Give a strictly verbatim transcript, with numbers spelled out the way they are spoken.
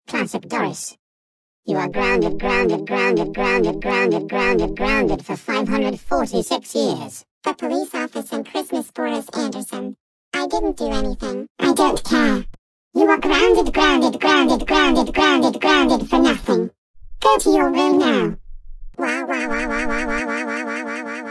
Classic Doris. You are grounded, grounded, grounded, grounded, grounded, grounded, grounded for five hundred forty-six years. The police officer Christmas Boris Anderson. I didn't do anything. I don't care. You are grounded, grounded, grounded, grounded, grounded, grounded for nothing. Go to your room now. Wow, wow, wow, wow, wow, wow, wow, wow, wow, wow, wow.